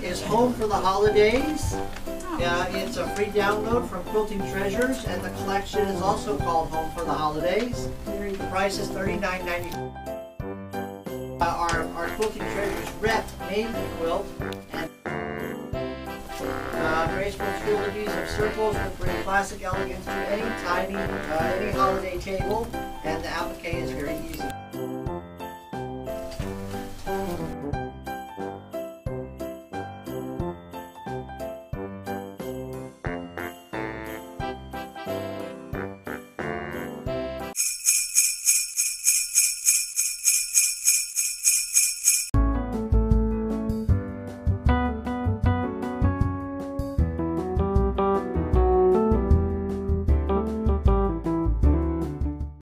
is Home for the Holidays. It's a free download from Quilting Treasures, and the collection is also called Home for the Holidays. The price is $39.90. Our Quilting Treasures rep made the quilt, and graceful trilogies of circles will bring classic elegance to any tiny, any holiday table, and the applique is very easy.